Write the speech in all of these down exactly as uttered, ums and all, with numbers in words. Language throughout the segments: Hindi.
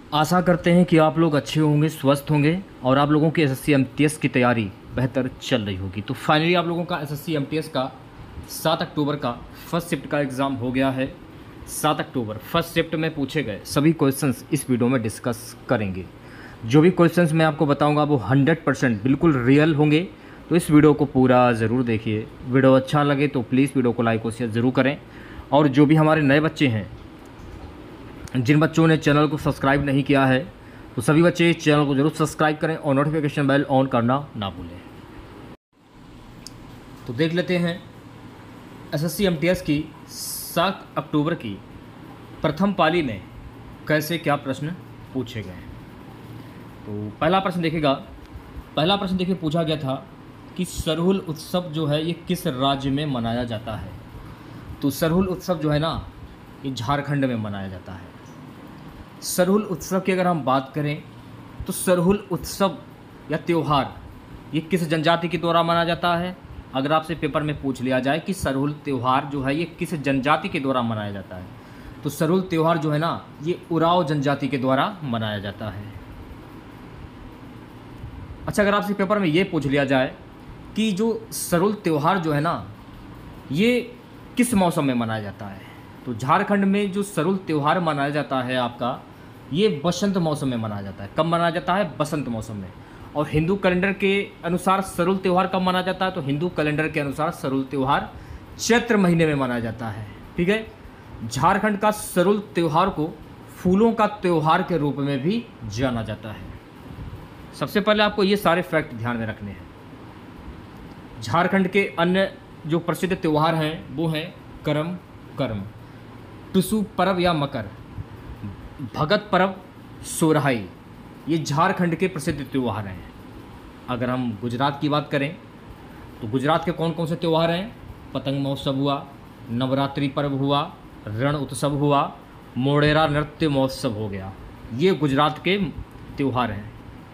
आशा करते हैं कि आप लोग अच्छे होंगे, स्वस्थ होंगे और आप लोगों की एसएससी एमटीएस की तैयारी बेहतर चल रही होगी। तो फाइनली आप लोगों का एसएससी एमटीएस का सात अक्टूबर का फर्स्ट शिफ्ट का एग्ज़ाम हो गया है। सात अक्टूबर फर्स्ट शिफ्ट में पूछे गए सभी क्वेश्चंस इस वीडियो में डिस्कस करेंगे। जो भी क्वेश्चंस मैं आपको बताऊंगा वो हंड्रेड परसेंट बिल्कुल रियल होंगे, तो इस वीडियो को पूरा ज़रूर देखिए। वीडियो अच्छा लगे तो प्लीज़ वीडियो को लाइक और शेयर ज़रूर करें। और जो भी हमारे नए बच्चे हैं, जिन बच्चों ने चैनल को सब्सक्राइब नहीं किया है, तो सभी बच्चे चैनल को जरूर सब्सक्राइब करें और नोटिफिकेशन बेल ऑन करना ना भूलें। तो देख लेते हैं एसएससी एमटीएस की सात अक्टूबर की प्रथम पाली में कैसे क्या प्रश्न पूछे गए। तो पहला प्रश्न देखिएगा। पहला प्रश्न देखिए पूछा गया था कि सरहुल उत्सव जो है ये किस राज्य में मनाया जाता है। तो सरहुल उत्सव जो है ना ये झारखंड में मनाया जाता है। सरहुल उत्सव की अगर हम बात करें तो सरहुल उत्सव या त्यौहार ये किस जनजाति के द्वारा मनाया जाता है। अगर आपसे पेपर में पूछ लिया जाए कि सरहुल त्यौहार जो है ये किस जनजाति के द्वारा मनाया जाता है, तो सरहुल त्यौहार जो है ना ये उरांव जनजाति के द्वारा मनाया जाता है। अच्छा, अगर आपसे पेपर में ये पूछ लिया जाए कि जो सरहुल त्यौहार जो है ना ये किस मौसम में मनाया जाता है, तो झारखंड में जो सरहुल त्यौहार मनाया जाता है आपका ये बसंत मौसम में मनाया जाता है। कब मनाया जाता है? बसंत मौसम में। और हिंदू कैलेंडर के अनुसार सरहुल त्यौहार कब मनाया जाता है? तो हिंदू कैलेंडर के अनुसार सरहुल त्यौहार चैत्र महीने में मनाया जाता है। ठीक है। झारखंड का सरहुल त्यौहार को फूलों का त्यौहार के रूप में भी जाना जाता है। सबसे पहले आपको ये सारे फैक्ट ध्यान में रखने हैं। झारखंड के अन्य जो प्रसिद्ध त्यौहार हैं वो हैं करम कर्म, टुसु पर्व या मकर, भगत पर्व, सोरहाई, ये झारखंड के प्रसिद्ध त्यौहार हैं। अगर हम गुजरात की बात करें तो गुजरात के कौन कौन से त्यौहार हैं? पतंग महोत्सव हुआ, नवरात्रि पर्व हुआ, रण उत्सव हुआ, मोढेरा नृत्य महोत्सव हो गया। ये गुजरात के त्यौहार हैं।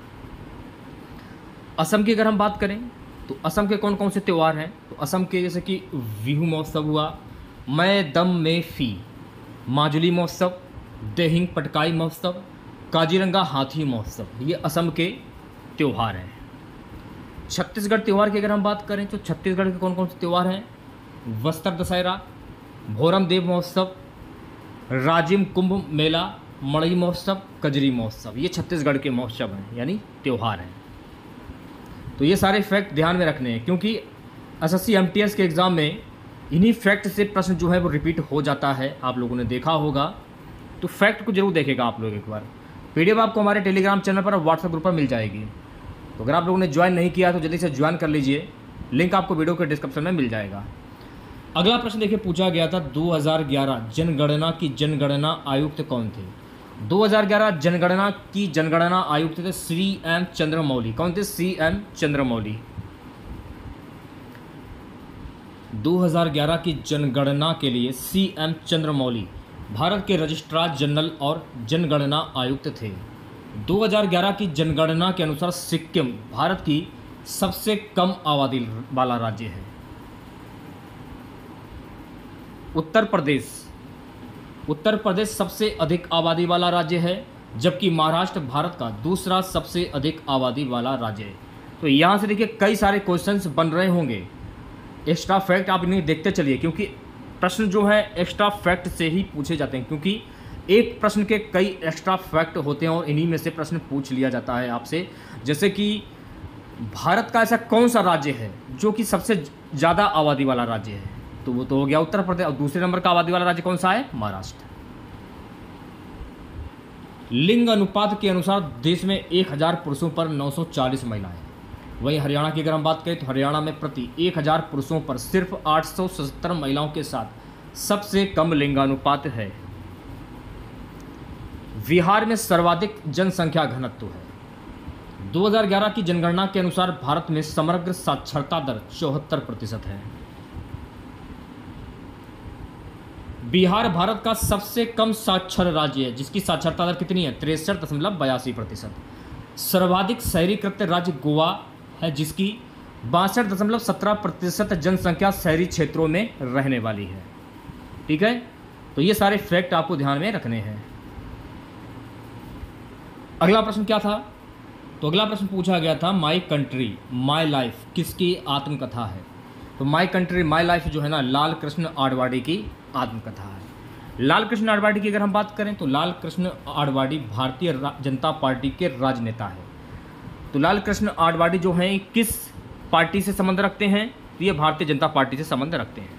असम की अगर हम बात करें तो असम के कौन कौन से त्यौहार हैं? तो असम के जैसे कि बिहू महोत्सव हुआ, मैं दम में फी, माजुली महोत्सव, देहिंग पटकाई महोत्सव, काजीरंगा हाथी महोत्सव, ये असम के त्यौहार हैं। छत्तीसगढ़ त्यौहार की अगर हम बात करें तो छत्तीसगढ़ के कौन कौन से त्यौहार हैं? वस्त्र दशहरा, भोरम देव महोत्सव, राजिम कुंभ मेला, मड़ई महोत्सव, कजरी महोत्सव, ये छत्तीसगढ़ के महोत्सव हैं यानी त्यौहार हैं। तो ये सारे फैक्ट ध्यान में रखने हैं क्योंकि एसएससी एमटीएस के एग्ज़ाम में इन्हीं फैक्ट से प्रश्न जो है वो रिपीट हो जाता है। आप लोगों ने देखा होगा, तो फैक्ट को जरूर देखेगा आप लोग एक बार। पीडीएफ आपको हमारे टेलीग्राम चैनल पर और व्हाट्सएप ग्रुप पर मिल जाएगी। तो अगर आप लोगों ने ज्वाइन नहीं किया तो जल्दी से ज्वाइन कर लीजिए, लिंक आपको वीडियो के डिस्क्रिप्शन में मिल जाएगा। अगला प्रश्न देखिए पूछा गया था दो हज़ार ग्यारह जनगणना की जनगणना आयुक्त कौन थे? दो हज़ार ग्यारह जनगणना की जनगणना आयुक्त थे श्री एम चंद्रमौली। कौन थे? C M Chandramouli. दो हज़ार ग्यारह की जनगणना के लिए सी एम चंद्रमौली भारत के रजिस्ट्रार जनरल और जनगणना आयुक्त थे। दो हज़ार ग्यारह की जनगणना के अनुसार सिक्किम भारत की सबसे कम आबादी वाला राज्य है। उत्तर प्रदेश उत्तर प्रदेश सबसे अधिक आबादी वाला राज्य है, जबकि महाराष्ट्र भारत का दूसरा सबसे अधिक आबादी वाला राज्य है। तो यहाँ से देखिए कई सारे क्वेश्चंस बन रहे होंगे। एक्स्ट्रा फैक्ट आप इन्हें देखते चलिए क्योंकि प्रश्न जो है एक्स्ट्रा फैक्ट से ही पूछे जाते हैं, क्योंकि एक प्रश्न के कई एक्स्ट्रा फैक्ट होते हैं और इन्हीं में से प्रश्न पूछ लिया जाता है आपसे। जैसे कि भारत का ऐसा कौन सा राज्य है जो कि सबसे ज़्यादा आबादी वाला राज्य है? तो वो तो हो गया उत्तर प्रदेश। और दूसरे नंबर का आबादी वाला राज्य कौन सा है? महाराष्ट्र। लिंग अनुपात के अनुसार देश में एक हज़ार पुरुषों पर नौ सौ चालीस महिलाएं। वहीं हरियाणा की अगर हम बात करें तो हरियाणा में प्रति एक हज़ार पुरुषों पर सिर्फ आठ सौ सत्तर महिलाओं के साथ सबसे कम लिंगानुपात है। बिहार में सर्वाधिक जनसंख्या घनत्व है। दो हज़ार ग्यारह की जनगणना के अनुसार भारत में समग्र साक्षरता दर चौहत्तर प्रतिशत है। बिहार भारत का सबसे कम साक्षर राज्य है, जिसकी साक्षरता दर कितनी है? तिरसठ दशमलव बयासी प्रतिशत। सर्वाधिक शहरीकृत राज्य गोवा है, जिसकी बासठ दशमलव सत्रह प्रतिशत जनसंख्या शहरी क्षेत्रों में रहने वाली है। ठीक है, तो ये सारे फैक्ट आपको ध्यान में रखने हैं। अगला प्रश्न क्या था? तो अगला प्रश्न पूछा गया था माई कंट्री माई लाइफ किसकी आत्मकथा है? तो माई कंट्री माई लाइफ जो है ना, लाल कृष्ण आडवाणी की आत्मकथा है। लाल कृष्ण आडवाणी की अगर हम बात करें तो लाल कृष्ण आडवाणी भारतीय जनता पार्टी के राजनेता है। तो लाल कृष्ण आडवाणी जो हैं किस पार्टी से संबंध रखते हैं? तो ये भारतीय जनता पार्टी से संबंध रखते हैं।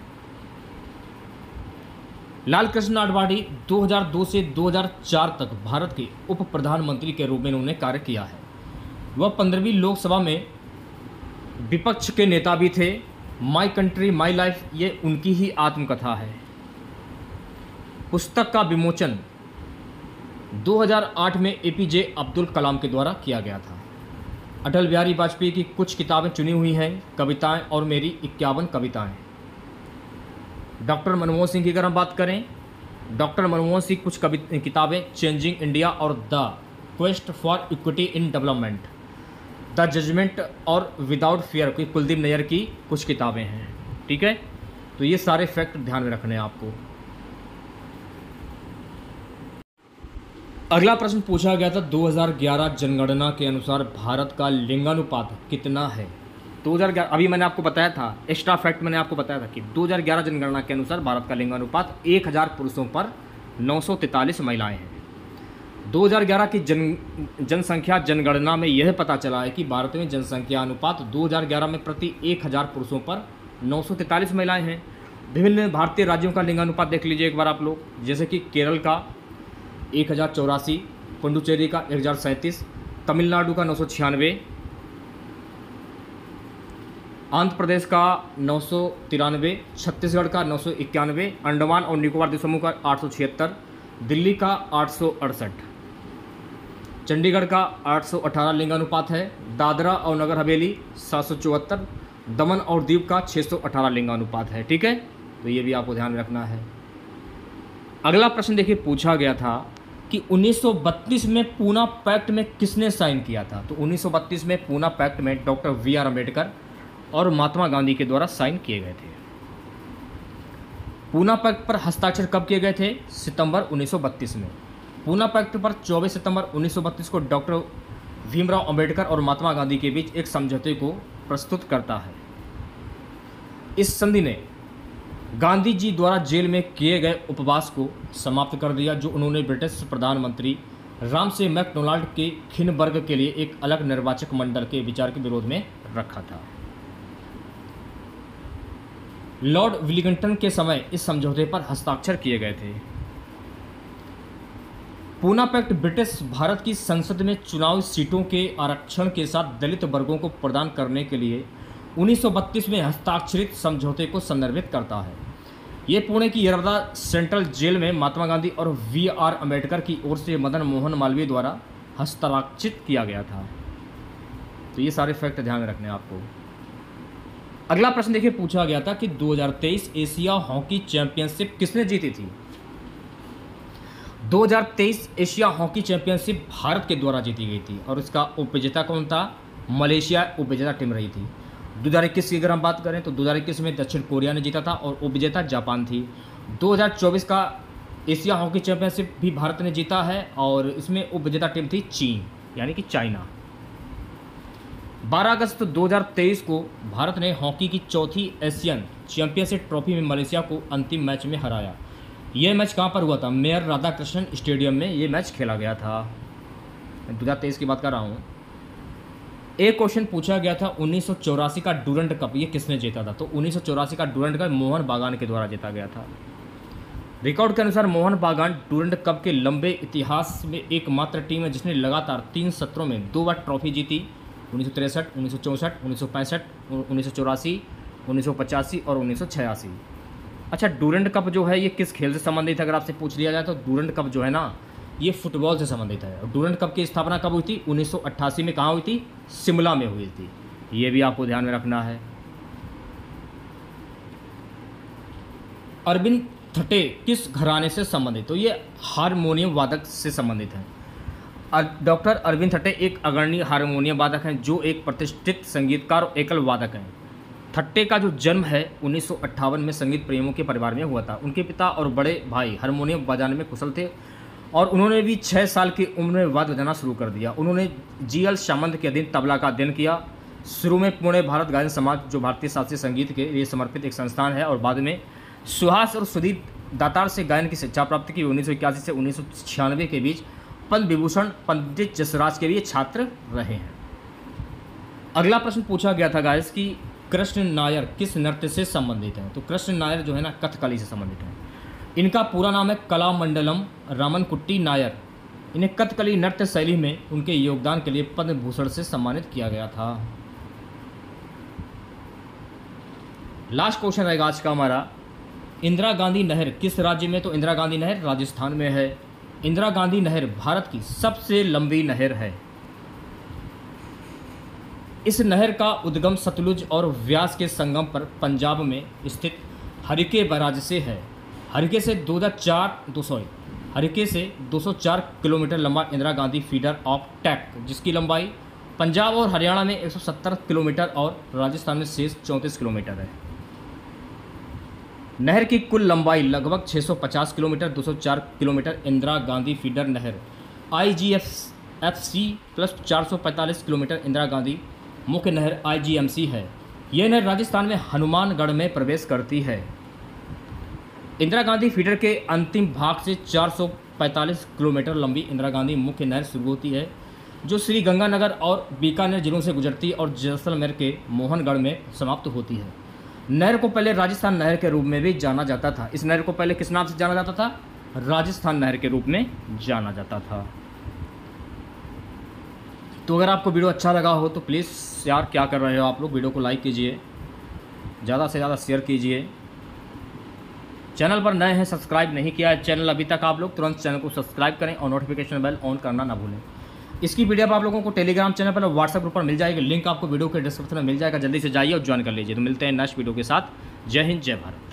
लाल कृष्ण आडवाणी दो हज़ार दो से दो हज़ार चार तक भारत के उप प्रधानमंत्री के रूप में उन्होंने कार्य किया है। वह पंद्रहवीं लोकसभा में विपक्ष के नेता भी थे। माई कंट्री माई लाइफ ये उनकी ही आत्मकथा है। पुस्तक का विमोचन दो हज़ार आठ में एपीजे अब्दुल कलाम के द्वारा किया गया था। अटल बिहारी वाजपेयी की कुछ किताबें चुनी हुई हैं, कविताएं और मेरी इक्यावन कविताएं। डॉक्टर मनमोहन सिंह की अगर हम बात करें, डॉक्टर मनमोहन सिंह कुछ कवि किताबें चेंजिंग इंडिया और the quest for equity in development, the judgment और विदाउट फियर की कुलदीप नैयर की कुछ किताबें हैं। ठीक है, तो ये सारे फैक्ट ध्यान में रखने हैं आपको। अगला प्रश्न पूछा गया था दो हज़ार ग्यारह जनगणना के अनुसार भारत का लिंगानुपात कितना है? दो हज़ार ग्यारह अभी मैंने आपको बताया था, एक्स्ट्रा फैक्ट मैंने आपको बताया था कि दो हज़ार ग्यारह जनगणना के अनुसार भारत का लिंगानुपात एक हज़ार पुरुषों पर नौ सौ तैंतालीस महिलाएं हैं। दो हज़ार ग्यारह की जन जनसंख्या जनगणना में यह पता चला है कि भारत में जनसंख्या अनुपात दो हज़ार ग्यारह में प्रति एक हज़ार पुरुषों पर नौ सौ तैंतालीस महिलाएं हैं। विभिन्न भारतीय राज्यों का लिंगानुपात देख लीजिए एक बार आप लोग, जैसे कि केरल का एक हज़ार चौरासी, पुडुचेरी का एक हज़ार सैंतीस, तमिलनाडु का नौ सौ छियानवे, आंध्र प्रदेश का नौ सौ तिरानवे, छत्तीसगढ़ का नौ सौ इक्यानवे, अंडमान और निकोबार द्वीप समूह का आठ सौ छिहत्तर, दिल्ली का आठ सौ अड़सठ, चंडीगढ़ का आठ सौ अठारह लिंगानुपात है, दादरा और नगर हवेली सात सौ चौहत्तर, दमन और दीव का छः सौ अठारह लिंगानुपात है। ठीक है, तो ये भी आपको ध्यान में रखना है। अगला प्रश्न देखिए पूछा गया था कि उन्नीस सौ बत्तीस में पूना पैक्ट में किसने साइन किया था? तो उन्नीस सौ बत्तीस में पूना पैक्ट में डॉक्टर वी आर अम्बेडकर और महात्मा गांधी के द्वारा साइन किए गए थे। पूना पैक्ट पर हस्ताक्षर कब किए गए थे? सितंबर उन्नीस सौ बत्तीस में। पूना पैक्ट पर चौबीस सितंबर उन्नीस सौ बत्तीस को डॉक्टर भीमराव अंबेडकर और महात्मा गांधी के बीच एक समझौते को प्रस्तुत करता है। इस संधि ने गांधी जी द्वारा जेल में किए गए उपवास को समाप्त कर दिया, जो उन्होंने ब्रिटिश प्रधानमंत्री रामसे मैकडोनाल्ड के खिनबर्ग के लिए एक अलग निर्वाचक मंडल के विचार के विरोध में रखा था। लॉर्ड विलिंगटन के समय इस समझौते पर हस्ताक्षर किए गए थे। पूना पैक्ट ब्रिटिश भारत की संसद में चुनावी सीटों के आरक्षण के साथ दलित वर्गों को प्रदान करने के लिए उन्नीस सौ बत्तीस में हस्ताक्षरित समझौते को संदर्भित करता है। ये पुणे की यरवदा सेंट्रल जेल में महात्मा गांधी और वी आर अम्बेडकर की ओर से मदन मोहन मालवीय द्वारा हस्ताक्षरित किया गया था। तो ये सारे फैक्ट ध्यान में रखने हैं आपको। अगला प्रश्न देखिए पूछा गया था कि दो हज़ार तेईस एशिया हॉकी चैंपियनशिप किसने जीती थी? दो हज़ार तेईस एशिया हॉकी चैंपियनशिप भारत के द्वारा जीती गई थी और इसका उपविजेता कौन था? मलेशिया उपविजेता टीम रही थी। दो हज़ार इक्कीस की अगर हम बात करें तो दो हज़ार इक्कीस में दक्षिण कोरिया ने जीता था और उपविजेता जापान थी। दो हज़ार चौबीस का एशिया हॉकी चैंपियनशिप भी भारत ने जीता है और इसमें उपविजेता टीम थी चीन यानी कि चाइना। बारह अगस्त दो हज़ार तेईस को भारत ने हॉकी की चौथी एशियन चैंपियनशिप ट्रॉफी में मलेशिया को अंतिम मैच में हराया। यह मैच कहाँ पर हुआ था? मेयर राधाकृष्णन स्टेडियम में ये मैच खेला गया था। दो हज़ार तेईस की बात कर रहा हूँ। एक क्वेश्चन पूछा गया था उन्नीस सौ चौरासी का डूरंड कप ये किसने जीता था? तो उन्नीस सौ चौरासी का डूरंड कप मोहन बागान के द्वारा जीता गया था। रिकॉर्ड के अनुसार मोहन बागान डूरंड कप के लंबे इतिहास में एकमात्र टीम है जिसने लगातार तीन सत्रों में दो बार ट्रॉफी जीती। उन्नीस सौ तिरसठ, उन्नीस सौ चौंसठ, उन्नीस सौ पैंसठ, उन्नीस सौ चौरासी, उन्नीस सौ पचासी और उन्नीस सौ छियासी। अच्छा, डूरंड कप जो है ये किस खेल से संबंधित है? अगर आपसे पूछ लिया जाए तो डूरंड कप जो है ना ये फुटबॉल से संबंधित है। डूरंड कप की स्थापना कब हुई थी? उन्नीस सौ अट्ठासी में। कहाँ हुई थी? शिमला में हुई थी। ये भी आपको ध्यान में रखना है। अरविंद थटे किस घराने से संबंधित? तो ये हारमोनियम वादक से संबंधित है। डॉक्टर अरविंद थट्टे एक अग्रणी हारमोनियम वादक हैं जो एक प्रतिष्ठित संगीतकार और एकल वादक हैं। थट्टे का जो जन्म है उन्नीस सौ अट्ठावन में संगीत प्रेमियों के परिवार में हुआ था। उनके पिता और बड़े भाई हारमोनियम बजाने में कुशल थे और उन्होंने भी छः साल की उम्र में वाद्य बजाना शुरू कर दिया। उन्होंने जी एल सामंत के अधीन तबला का अध्ययन किया। शुरू में पुणे भारत गायन समाज, जो भारतीय शास्त्रीय संगीत के लिए समर्पित एक संस्थान है, और बाद में सुहास और सुदीप दातार से गायन की शिक्षा प्राप्त की। उन्नीस सौ इक्यासी से उन्नीस सौ छियानवे के बीच पद्म विभूषण पंडित जसराज के भी छात्र रहे हैं। अगला प्रश्न पूछा गया था गाइस कि कृष्ण नायर किस नृत्य से संबंधित हैं। तो कृष्ण नायर जो है ना कथकली से संबंधित हैं। इनका पूरा नाम है कलामंडलम रामनकुट्टी नायर। इन्हें कथकली नृत्य शैली में उनके योगदान के लिए पद्म भूषण से सम्मानित किया गया था। लास्ट क्वेश्चन रहेगा आज का हमारा, इंदिरा गांधी नहर किस राज्य में। तो इंदिरा गांधी नहर राजस्थान में है। इंदिरा गांधी नहर भारत की सबसे लंबी नहर है। इस नहर का उद्गम सतलुज और व्यास के संगम पर पंजाब में स्थित हरिके बैराज से है। हरिके से दो हज़ार चार दो सौ हरिके से दो सौ चार किलोमीटर लंबा Indira Gandhi feeder offtake, जिसकी लंबाई पंजाब और हरियाणा में एक सौ सत्तर किलोमीटर और राजस्थान में शेष चौंतीस किलोमीटर है। नहर की कुल लंबाई लगभग छह सौ पचास किलोमीटर, दो सौ चार किलोमीटर इंदिरा गांधी फीडर नहर आई जी एफ सी प्लस चार सौ पैंतालीस किलोमीटर इंदिरा गांधी मुख्य नहर आई जी एम सी है। यह नहर राजस्थान में हनुमानगढ़ में प्रवेश करती है। इंदिरा गांधी फीडर के अंतिम भाग से चार सौ पैंतालीस किलोमीटर लंबी इंदिरा गांधी मुख्य नहर शुरू होती है, जो श्री गंगानगर और बीकानेर जिलों से गुजरती है और जैसलमेर के मोहनगढ़ में समाप्त होती है। नहर को पहले राजस्थान नहर के रूप में भी जाना जाता था। इस नहर को पहले किस नाम से जाना जाता था? राजस्थान नहर के रूप में जाना जाता था। तो अगर आपको वीडियो अच्छा लगा हो तो प्लीज़ यार क्या कर रहे हो आप लोग, वीडियो को लाइक कीजिए, ज़्यादा से ज़्यादा शेयर कीजिए। चैनल पर नए हैं, सब्सक्राइब नहीं किया है चैनल अभी तक, आप लोग तुरंत चैनल को सब्सक्राइब करें और नोटिफिकेशन बेल ऑन करना ना भूलें। इसकी वीडियो आप लोगों को टेलीग्राम चैनल पर और व्हाट्सएप ग्रुप पर मिल जाएगी। लिंक आपको वीडियो के डिस्क्रिप्शन में मिल जाएगा, जल्दी से जाइए और ज्वाइन कर लीजिए। तो मिलते हैं नेक्स्ट वीडियो के साथ। जय हिंद, जय भारत।